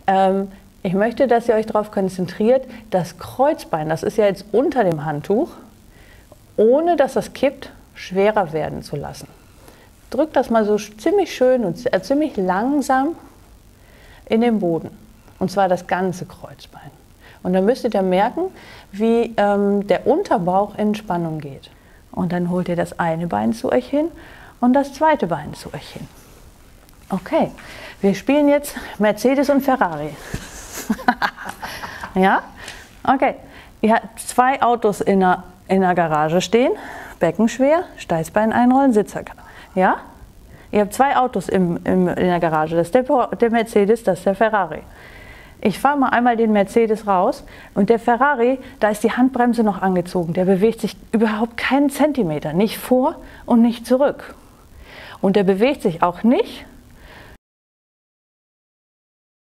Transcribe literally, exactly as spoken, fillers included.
Ähm, ich möchte, dass ihr euch darauf konzentriert, das Kreuzbein, das ist ja jetzt unter dem Handtuch, ohne dass das kippt, schwerer werden zu lassen. Drückt das mal so ziemlich schön und äh, ziemlich langsam in den Boden. Und zwar das ganze Kreuzbein. Und dann müsst ihr dann merken, wie ähm, der Unterbauch in Spannung geht. Und dann holt ihr das eine Bein zu euch hin und das zweite Bein zu euch hin. Okay, wir spielen jetzt Mercedes und Ferrari. Ja? Okay. Ihr habt zwei Autos in der, in der Garage stehen. Becken schwer, Steißbein einrollen, Sitzer. Ja? Ihr habt zwei Autos im, im, in der Garage. Das ist der, der Mercedes, das ist der Ferrari. Ich fahre mal einmal den Mercedes raus und der Ferrari, da ist die Handbremse noch angezogen. Der bewegt sich überhaupt keinen Zentimeter, nicht vor und nicht zurück. Und der bewegt sich auch nicht